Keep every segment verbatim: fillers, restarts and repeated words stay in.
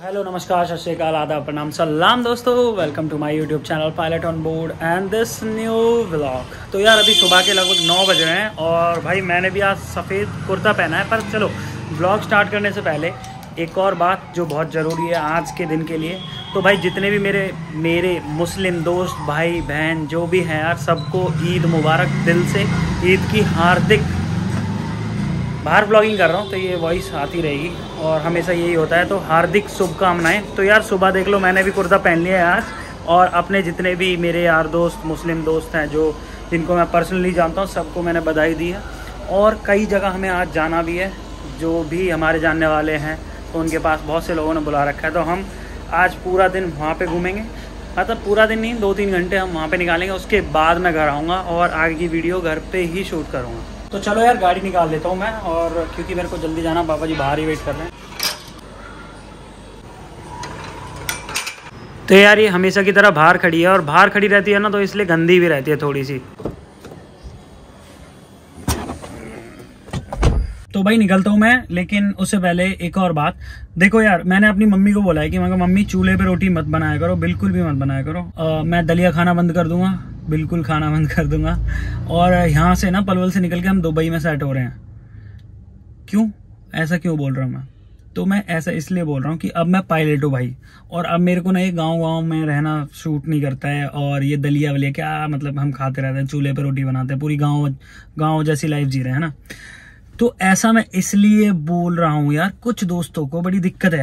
Hello नमस्कार सत श्री अकाल आदाब प्रणाम सलाम दोस्तों, welcome to my YouTube channel pilot on board and this new vlog. तो यार अभी सुबह के लगभग नौ बज रहे हैं और भाई मैंने भी आज सफ़ेद कुर्ता पहना है। पर चलो व्लॉग स्टार्ट करने से पहले एक और बात जो बहुत ज़रूरी है आज के दिन के लिए। तो भाई जितने भी मेरे मेरे मुस्लिम दोस्त भाई बहन जो भी हैं यार, सबको ईद मुबारक दिल से। ईद की हार्दिक, बाहर ब्लॉगिंग कर रहा हूँ तो ये वॉइस आती रहेगी और हमेशा यही होता है, तो हार्दिक शुभकामनाएं। तो यार सुबह देख लो मैंने भी कुर्ता पहन लिया है आज, और अपने जितने भी मेरे यार दोस्त मुस्लिम दोस्त हैं जो जिनको मैं पर्सनली जानता हूँ सबको मैंने बधाई दी है। और कई जगह हमें आज जाना भी है, जो भी हमारे जानने वाले हैं तो उनके पास बहुत से लोगों ने बुला रखा है। तो हम आज पूरा दिन वहाँ पर घूमेंगे, मतलब पूरा दिन नहीं, दो तीन घंटे हम वहाँ पर निकालेंगे। उसके बाद मैं घर आऊँगा और आगे की वीडियो घर पर ही शूट करूँगा। तो चलो यार गाड़ी निकाल लेता हूँ मैं, और क्योंकि मेरे को जल्दी जाना, पापा जी बाहर ही वेट कर रहे हैं। तो यार ये हमेशा की तरह बाहर खड़ी है, और बाहर खड़ी रहती है ना तो इसलिए गंदी भी रहती है थोड़ी सी। तो भाई निकलता हूँ मैं, लेकिन उससे पहले एक और बात। देखो यार मैंने अपनी मम्मी को बोला है कि मैं मम्मी चूल्हे पे रोटी मत बनाया करो, बिल्कुल भी मत बनाया करो। आ, मैं दलिया खाना बंद कर दूंगा, बिल्कुल खाना बंद कर दूंगा। और यहाँ से ना पलवल से निकल के हम दुबई में सेट हो रहे हैं। क्यों ऐसा क्यों बोल रहा हूँ मैं? तो मैं ऐसा इसलिए बोल रहा हूँ कि अब मैं पायलट हूँ भाई, और अब मेरे को ना ये गाँव गाँव में रहना शूट नहीं करता है। और ये दलिया वलिया क्या मतलब हम खाते रहते हैं, चूल्हे पे रोटी बनाते हैं, पूरी गाँव गाँव जैसी लाइफ जी रहे हैं ना। तो ऐसा मैं इसलिए बोल रहा हूँ यार, कुछ दोस्तों को बड़ी दिक्कत है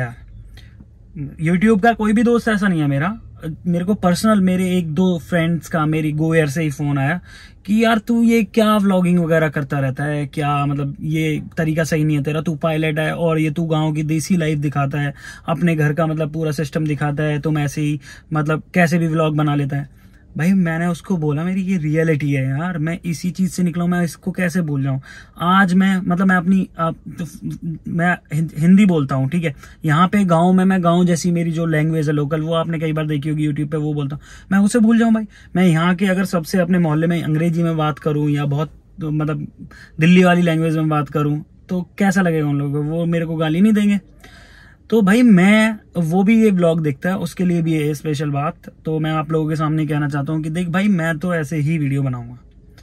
यार। यूट्यूब का कोई भी दोस्त ऐसा नहीं है मेरा, मेरे को पर्सनल मेरे एक दो फ्रेंड्स का मेरी गोयर से ही फोन आया कि यार तू ये क्या व्लॉगिंग वगैरह करता रहता है, क्या मतलब ये तरीका सही नहीं है तेरा, तू पायलट है और ये तू गांव की देसी लाइफ दिखाता है, अपने घर का मतलब पूरा सिस्टम दिखाता है, तुम ऐसे ही मतलब कैसे भी व्लॉग बना लेता है। भाई मैंने उसको बोला मेरी ये रियलिटी है यार, मैं इसी चीज से निकला हूं, मैं इसको कैसे बोल जाऊं। आज मैं मतलब मैं अपनी आ, तो, मैं हिंदी बोलता हूं, ठीक है। यहाँ पे गांव में मैं गांव जैसी मेरी जो लैंग्वेज है लोकल, वो आपने कई बार देखी होगी यूट्यूब पे, वो बोलता हूँ, मैं उसे भूल जाऊं भाई। मैं यहाँ के अगर सबसे अपने मोहल्ले में अंग्रेजी में बात करूं या बहुत तो मतलब दिल्ली वाली लैंग्वेज में बात करूं तो कैसा लगेगा उन लोगों को? वो मेरे को गाली नहीं देंगे। तो भाई मैं, वो भी ये ब्लॉग देखता है, उसके लिए भी ये स्पेशल बात। तो मैं आप लोगों के सामने कहना चाहता हूँ कि देख भाई मैं तो ऐसे ही वीडियो बनाऊंगा,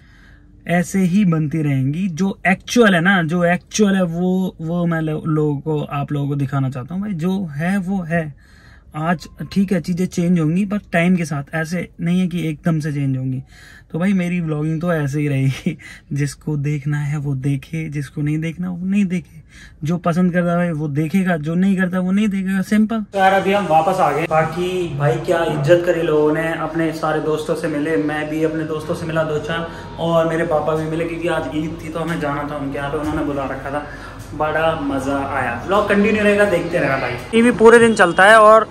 ऐसे ही बनती रहेंगी। जो एक्चुअल है ना, जो एक्चुअल है वो वो मैं लो, लोगों को आप लोगों को दिखाना चाहता हूँ भाई। जो है वो है। आज ठीक है चीजें चेंज होंगी पर टाइम के साथ, ऐसे नहीं है कि एकदम से चेंज होंगी। तो भाई मेरी व्लॉगिंग तो ऐसे ही रहेगी। जिसको देखना है वो देखे, जिसको नहीं देखना वो नहीं देखे। जो पसंद करता है वो देखेगा, जो नहीं करता वो नहीं देखेगा, सिंपल। तो यार अभी हम वापस आ गए। बाकी भाई क्या इज्जत करी लोगों ने, अपने सारे दोस्तों से मिले, मैं भी अपने दोस्तों से मिला दो चार, और मेरे पापा भी मिले क्योंकि आज ईद थी तो हमें जाना था उनके यहाँ पे, उन्होंने बुला रखा था। बड़ा मजा आया। व्लॉग कंटिन्यू रहेगा, देखते रहना भाई। टीवी पूरे दिन चलता है। और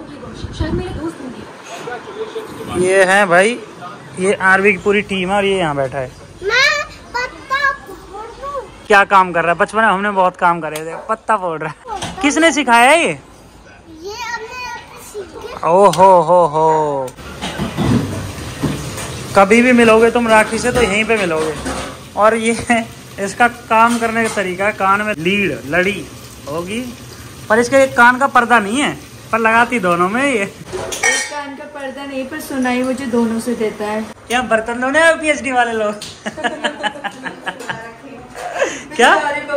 ये है भाई, ये आरवी की पूरी टीम है और ये यहाँ बैठा है। मैं पत्ता फोड़ दूं। क्या काम कर रहा है? बचपन में हमने बहुत काम करे थे। पत्ता फोड़ रहा है। किसने सिखाया ये? ये हमने ओहो हो हो। कभी भी मिलोगे तुम राखी से तो यहीं पे मिलोगे। और ये इसका काम करने का तरीका, कान में लीड लड़ी होगी पर इसके एक कान का पर्दा नहीं है, पर लगाती दोनों में ये। कान का पर्दा नहीं पर सुनाई मुझे दोनों से देता है। क्या बर्तन धोने हैं पीएचडी वाले लोग? क्या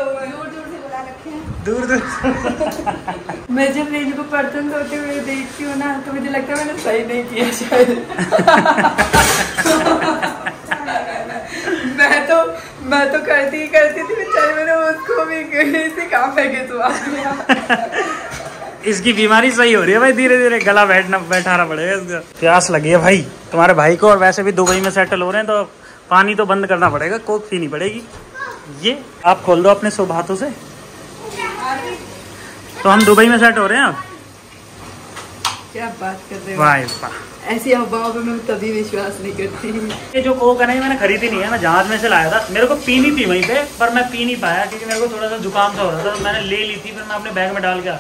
दूर दूर मैं जब इनको बर्तन धोते हुए देखती हूँ ना तो मुझे लगता है मैंने सही नहीं किया शायद। मैं तो मैं तो करती ही करती थी बेचारी, मैंने उसको भी सिखा फेंके तो। इसकी बीमारी सही हो रही है भाई, धीरे धीरे गला बैठना बैठाना पड़ेगा इसका। प्यास लगी है भाई तुम्हारे भाई को, और वैसे भी दुबई में सेटल हो रहे हैं तो पानी तो बंद करना पड़ेगा, कोक पीनी पड़ेगी। ये आप खोल दो अपने शुभ हाथों से। तो हम दुबई में सेट हो रहे हैं अब। क्या बात कर रहे हो? वाह वाह, ऐसी अफवाहों पे मैं कभी विश्वास नहीं करती। ये जो कोक है मैंने खरीदी नहीं है, मैं जहाज में से लाया था। मेरे को पीनी थी वहीं पे पर मैं पी नहीं पाया क्योंकि मेरे को थोड़ा सा जुकाम सा हो रहा था। तो मैंने ले ली थी, फिर मैं अपने बैग में डाल के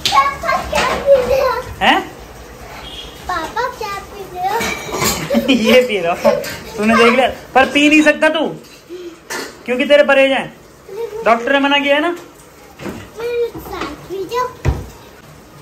हैं। पापा क्या पी रहे हो? ये पी रहा हूँ, तूने देख लिया। पर पी नहीं सकता तू क्योंकि तेरे परहेज हैं, डॉक्टर ने मना किया है ना।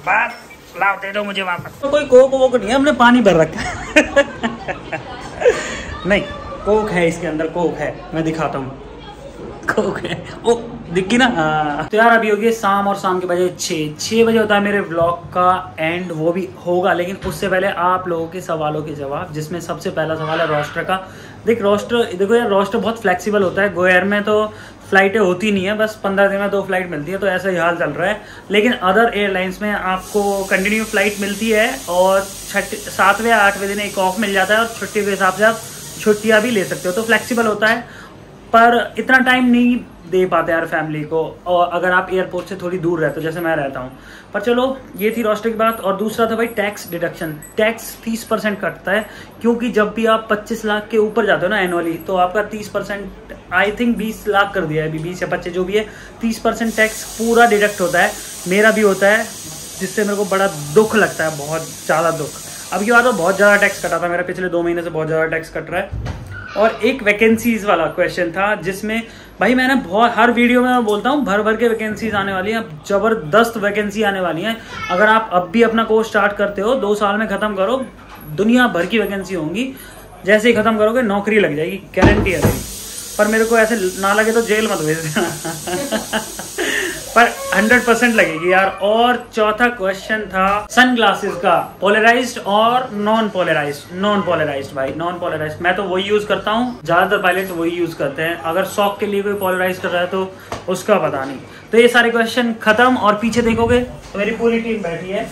बस लाओ दे दो मुझे वापस। तो कोई कोक वोक नहीं है, हमने पानी भर रखा है। नहीं कोक है इसके अंदर, कोक है, मैं दिखाता हूँ, कोक है। ओ दिखी ना। तो यार अभी होगी शाम और शाम के बजे छः छः बजे होता है मेरे व्लॉग का एंड, वो भी होगा लेकिन उससे पहले आप लोगों के सवालों के जवाब, जिसमें सबसे पहला सवाल है रोस्टर का। देख रोस्टर, देखो यार रोस्टर बहुत फ्लेक्सिबल होता है। गो एयर में तो फ्लाइटें होती नहीं है, बस पंद्रह दिन में दो फ्लाइट मिलती है, तो ऐसा ही हाल चल रहा है। लेकिन अदर एयरलाइंस में आपको कंटिन्यू फ्लाइट मिलती है और छठे सातवें आठवें दिन एक ऑफ मिल जाता है और छुट्टी के हिसाब से आप छुट्टियाँ भी ले सकते हो, तो फ्लेक्सिबल होता है। पर इतना टाइम नहीं दे पाते यार फैमिली को, और अगर आप एयरपोर्ट से थोड़ी दूर रहते हो जैसे मैं रहता हूँ। पर चलो ये थी रोस्टर की बात। और दूसरा था भाई टैक्स डिडक्शन। टैक्स तीस परसेंट कटता है, क्योंकि जब भी आप पच्चीस लाख के ऊपर जाते हो ना एनुअली, तो आपका तीस परसेंट, आई थिंक बीस लाख कर दिया है अभी, बीस या पच्चीस जो भी है, तीस परसेंट टैक्स पूरा डिडक्ट होता है। मेरा भी होता है, जिससे मेरे को बड़ा दुख लगता है, बहुत ज़्यादा दुख। अब की बात तो बहुत ज़्यादा टैक्स कटा था मेरा, पिछले दो महीने से बहुत ज़्यादा टैक्स कट रहा है। और एक वैकेंसीज वाला क्वेश्चन था, जिसमें भाई मैंने बहुत, हर वीडियो में मैं बोलता हूँ भर भर के वैकेंसीज आने वाली हैं, अब जबरदस्त वैकेंसी आने वाली हैं। अगर आप अब भी अपना कोर्स स्टार्ट करते हो, दो साल में खत्म करो, दुनिया भर की वैकेंसी होंगी। जैसे ही खत्म करोगे नौकरी लग जाएगी, गारंटी है। पर मेरे को ऐसे ना लगे तो जेल मत भेज देना। पर हंड्रेड परसेंट लगेगी यार। और चौथा क्वेश्चन था सन ग्लासेस का, पोलराइज्ड और नॉन पोलराइज्ड। नॉन पोलराइज्ड भाई, नॉन पोलराइज्ड मैं तो वही यूज करता हूँ, ज्यादातर पायलट वही यूज करते हैं। अगर शौक के लिए कोई पोलराइज कर रहा है तो उसका पता नहीं। तो ये सारे क्वेश्चन खत्म। और पीछे देखोगे तो मेरी पूरी टीम बैठी है।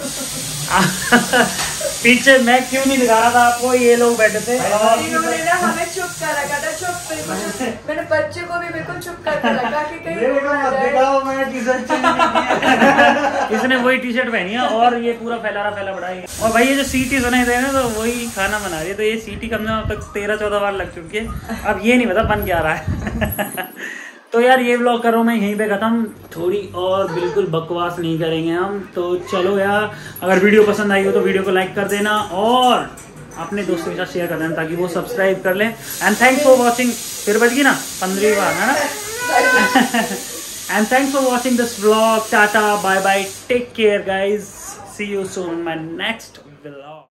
पीछे मैं क्यों नहीं दिखा रहा था आपको, ये लोग बैठे थे और इन्होंने ना हमें चुप कर रखा था, चुप बिल्कुल। मैंने बच्चे को भी बिल्कुल चुप करके रखा कि कहीं इसने वही टी शर्ट पहनी है और ये पूरा फैला रहा फैला बड़ा है। और भाई ये जो सीटी सुनाई दे रहे हैं तो वही खाना बना रही है, तो ये सीटी कम से कम अब तक तेरह चौदह बार लग चुकी है। अब ये नहीं पता बन क्या रहा है। तो यार ये व्लॉग करो मैं यहीं पे खत्म, थोड़ी और बिल्कुल बकवास नहीं करेंगे हम। तो चलो यार, अगर वीडियो पसंद आई हो तो वीडियो को लाइक कर देना और अपने दोस्तों के साथ शेयर कर देना ताकि वो सब्सक्राइब कर लें। And thanks for watching. फिर बच गई ना पंद्रहवीं बार, है ना। And thanks for watching this vlog. Tata bye bye, take care guys, see you soon my next vlog.